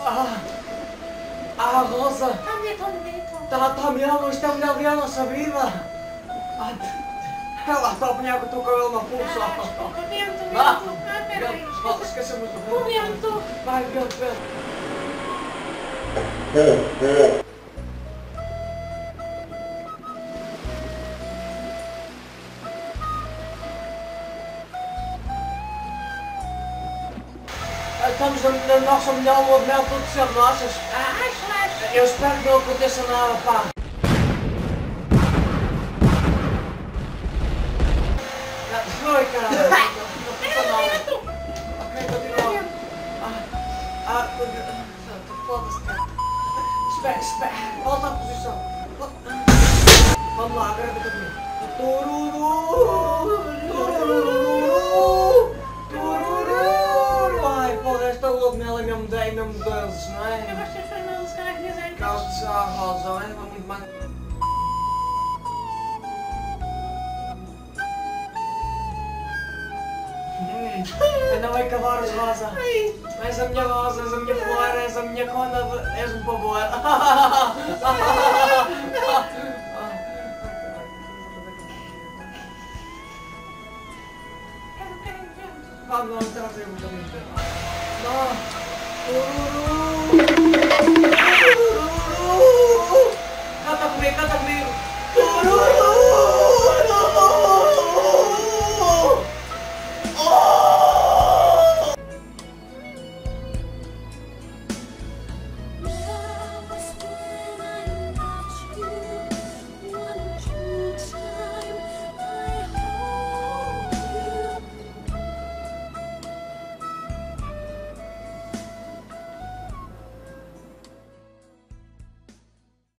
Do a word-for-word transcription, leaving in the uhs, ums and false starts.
Ah, ah Rosa! Está bonito, está bonito. Está tá melhor, mas está melhor ver a nossa vida. Ah, ela está a apanhar com o teu cabelo na pulsa. Ah, desculpa, vento, vento. Ah, Ah, peraí. Volta, esquecemos do O vento. Vai, vento, vento. Estamos na, na nossa melhor lua de mel, tudo ser nossas. Ah, acho, acho. Eu espero que não aconteça nada, pá. Foi, caralho. Não precisa nada. Ok, continua. Ah, ah, foda-se, cara. Espera, espera. Volta à posição. Vamos lá, agora fica comigo. Tururu, tururu, tururu. Ai, porra, esta lua de mel é mesmo de mesmo dances, não é? Eu gosto de fazer os caras quiseres. Calça de chá rosa, não é? Vai muito mais. Ainda vai acabar as rosa. És a minha rosa, és a minha flor, és a minha cona, de... és um pavor. Vamos lá, trazer um bocadinho. Canta comigo, canta comigo.